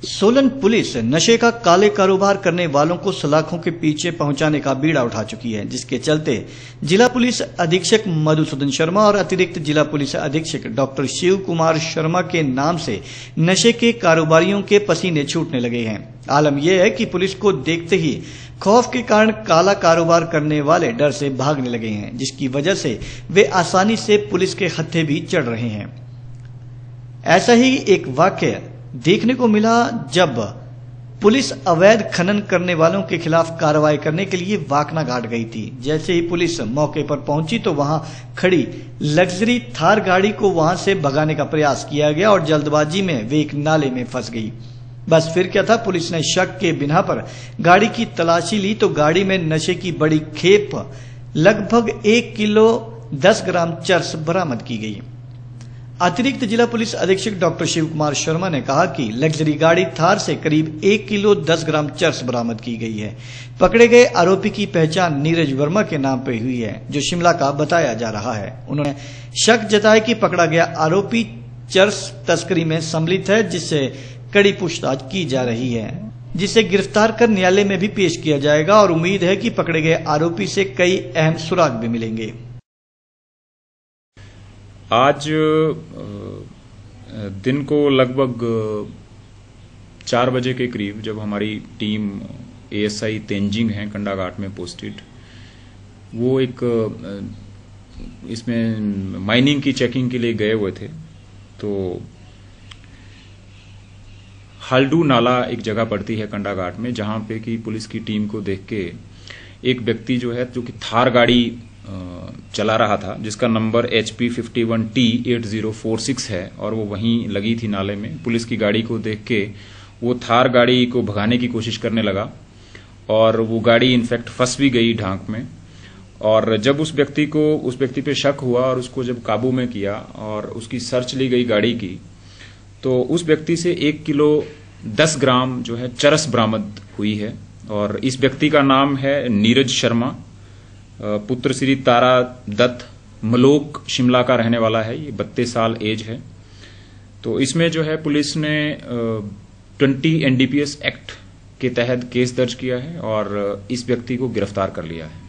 Solan police नशे का काले कारोबार करने वालों को सलाखों के पीछे पहुंचाने का बीड़ा उठा चुकी है, जिसके चलते जिला पुलिस अधीक्षक मधुसूदन शर्मा और अतिरिक्त जिला पुलिस अधीक्षक डॉक्टर शिव कुमार शर्मा के नाम से नशे के कारोबारियों के पसीने छूटने लगे हैं। आलम यह है कि पुलिस को देखते ही खौफ के कारण काला कारोबार करने वाले डर से भागने लगे हैं, जिसकी वजह से वे आसानी से पुलिस के हत्थे भी चढ़ रहे हैं। ऐसा ही एक वाकया देखने को मिला जब पुलिस अवैध खनन करने वालों के खिलाफ कार्रवाई करने के लिए वाकना घाट गई थी। जैसे ही पुलिस मौके पर पहुंची तो वहां खड़ी लग्जरी थार गाड़ी को वहां से भगाने का प्रयास किया गया और जल्दबाजी में वे एक नाले में फंस गई। बस फिर क्या था, पुलिस ने शक के बिना पर गाड़ी की तलाशी ली तो गाड़ी में नशे की बड़ी खेप लगभग 1 किलो 10 ग्राम चरस बरामद की गई। अतिरिक्त जिला पुलिस अधीक्षक डॉक्टर शिव कुमार शर्मा ने कहा कि लग्जरी गाड़ी थार से करीब 1 किलो 10 ग्राम चरस बरामद की गई है। पकड़े गए आरोपी की पहचान नीरज वर्मा के नाम पर हुई है, जो शिमला का बताया जा रहा है। उन्होंने शक जताया कि पकड़ा गया आरोपी चरस तस्करी में सम्मिलित है, जिससे कड़ी पूछताछ की जा रही है, जिसे गिरफ्तार कर न्यायालय में भी पेश किया जाएगा और उम्मीद है कि पकड़े गए आरोपी से कई अहम सुराग भी मिलेंगे। आज दिन को लगभग 4 बजे के करीब जब हमारी टीम एएसआई तेंजिंग है कंडाघाट में पोस्टेड, वो एक इसमें माइनिंग की चेकिंग के लिए गए हुए थे। तो हालडू नाला एक जगह पड़ती है कंडाघाट में, जहां पे कि पुलिस की टीम को देख के एक व्यक्ति जो है, जो कि थार गाड़ी चला रहा था, जिसका नंबर HP 51T8046 है और वो वहीं लगी थी नाले में। पुलिस की गाड़ी को देख के वो थार गाड़ी को भगाने की कोशिश करने लगा और वो गाड़ी इनफैक्ट फंस भी गई ढांक में। और जब उस व्यक्ति पे शक हुआ और उसको जब काबू में किया और उसकी सर्च ली गई गाड़ी की, तो उस व्यक्ति से 1 किलो 10 ग्राम जो है चरस बरामद हुई है। और इस व्यक्ति का नाम है नीरज शर्मा, पुत्र श्री तारा दत्त, मलोक शिमला का रहने वाला है। ये 32 साल एज है। तो इसमें जो है पुलिस ने 20 NDPS एक्ट के तहत केस दर्ज किया है और इस व्यक्ति को गिरफ्तार कर लिया है।